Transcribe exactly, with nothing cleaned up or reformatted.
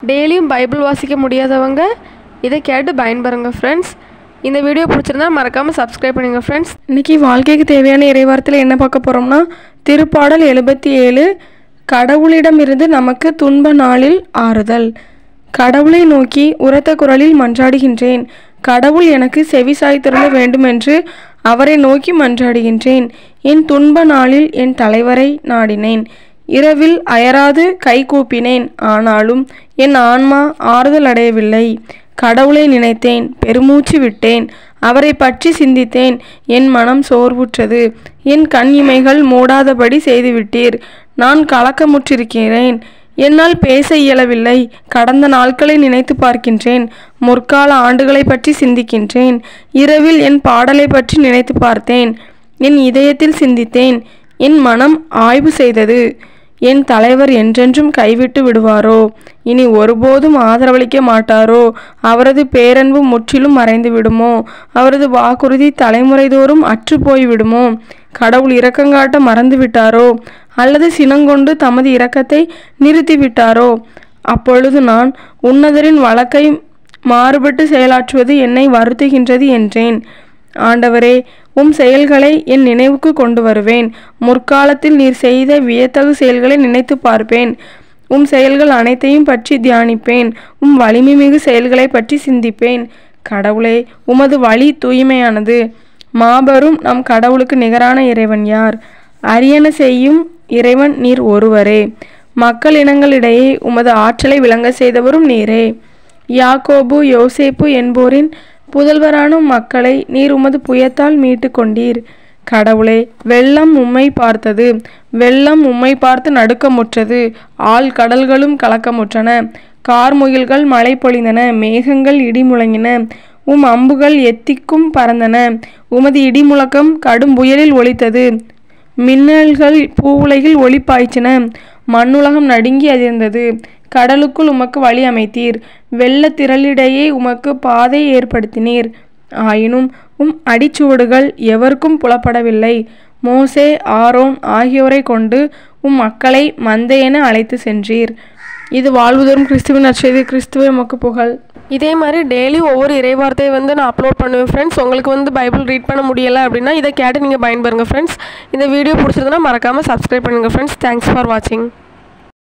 டெய்லியும் பைபிள் வாசிக்க முடியாதவங்க இதை கேட்டு பயன்பெறுங்க ஃப்ரெண்ட்ஸ். இந்த வீடியோ பிடிச்சிருந்தா மறக்காமல் சப்ஸ்கிரைப் பண்ணுங்க ஃப்ரெண்ட்ஸ். இன்றைக்கி வாழ்க்கைக்கு தேவையான இறைவார்த்தையில் என்ன பார்க்க போகிறோம்னா, திருப்பாடல் எழுபத்தி ஏழு, கடவுளிடமிருந்து நமக்கு துன்ப நாளில் ஆறுதல். கடவுளை நோக்கி உரத்த குரலில் மன்றாடுகின்றேன். கடவுள் எனக்கு செவி சாய்த்திருந்த வேண்டுமென்று அவரை நோக்கி மன்றாடுகின்றேன். என் துன்ப நாளில் என் தலைவரை நாடினேன். இரவில் அயராது கை கூப்பினேன். ஆனாலும் என் ஆன்மா ஆறுதல் அடையவில்லை. கடவுளை நினைத்தேன், பெருமூச்சு விட்டேன். அவரை பற்றி சிந்தித்தேன். என் மனம் சோர்வுற்றது. என் கண் இமைகள் மூடாதபடி செய்துவிட்டீர். நான் கலக்கமுற்றிருக்கிறேன். என்னால் பேச இயலவில்லை. கடந்த நாட்களை நினைத்து பார்க்கின்றேன். முற்கால ஆண்டுகளை பற்றி சிந்திக்கின்றேன். இரவில் என் பாடலை பற்றி நினைத்து பார்த்தேன். என் இதயத்தில் சிந்தித்தேன். என் மனம் ஆய்வு செய்தது. என் தலைவர் என்றென்றும் கைவிட்டு விடுவாரோ? இனி ஒருபோதும் ஆதரவளிக்க மாட்டாரோ? அவரது பேரன்பு முற்றிலும் மறைந்து விடுமோ? அவரது வாக்குறுதி தலைமுறைதோறும் அற்று போய்விடுமோ? கடவுள் இரக்கங்காட்ட மறந்து விட்டாரோ? அல்லது சினங்கொண்டு தமது இரக்கத்தை நிறுத்திவிட்டாரோ? அப்பொழுது நான், உன்னதரின் வழக்கை மாறுபட்டு செயலாற்றுவது என்னை வருத்துகின்றது என்றேன். ஆண்டவரே, உம் செயல்களை என் நினைவுக்கு கொண்டு வருவேன். முற்காலத்தில் நீர் செய்த வியத்தகு செயல்களை நினைத்து பார்ப்பேன். உம் செயல்கள் அனைத்தையும் பற்றி தியானிப்பேன். உம் வலிமை மிகு செயல்களை பற்றி சிந்திப்பேன். கடவுளே, உமது வழி தூய்மையானது. மாபெரும் நம் கடவுளுக்கு நிகரான இறைவன் யார்? அரியன செய்யும் இறைவன் நீர் ஒருவரே. மக்கள் இனங்களிடையே உமது ஆற்றலை விளங்க செய்தவரும் நீரே. யாக்கோபு யோசேப்பு என்போரின் புதல்வரான மக்களை நீர் உமது புயத்தால் மீட்டு கொண்டீர். கடவுளே, வெள்ளம் உம்மை பார்த்தது. வெள்ளம் உம்மை பார்த்து நடுக்கமுற்றது. ஆழ் கடல்களும் கலக்கமுற்றன. கார்முகில்கள் மழை பொழிந்தன. மேகங்கள் இடி முழங்கின. உம் அம்புகள் எத்திக்கும் பறந்தன. உமது இடி முழக்கம் கடும் புயலில் ஒலித்தது. மின்னல்கள் பூவுலகில் ஒளி பாய்ச்சின. மண்ணுலகம் நடுங்கி அதிர்ந்தது. கடலுக்குள் உமக்கு வழி அமைத்தீர். வெள்ள திரளிடையே உமக்கு பாதை ஏற்படுத்தினீர். ஆயினும் உம் அடிச்சுவடுகள் எவருக்கும் புலப்படவில்லை. மோசே, ஆரோன் ஆகியோரை கொண்டு உம் மக்களை மந்தையென அழைத்து சென்றீர். இது வாழ்வுதோறும் கிறிஸ்துவின் நற்செய்தி. கிறிஸ்துவே உமக்கு புகழ். இதே மாதிரி டெய்லி ஒவ்வொரு இறைவார்த்தையை வந்து நான் அப்லோட் பண்ணுவேன் ஃப்ரெண்ட்ஸ். உங்களுக்கு வந்து பைபிள் ரீட் பண்ண முடியலை அப்படின்னா இதை கேட்டு நீங்கள் பயன்பெறுங்க ஃப்ரெண்ட்ஸ். இந்த வீடியோ பிடிச்சிருந்தனா மறக்காமல் சப்ஸ்கிரைப் பண்ணுங்கள் ஃப்ரெண்ட்ஸ். தேங்க்ஸ் ஃபார் வாட்சிங்.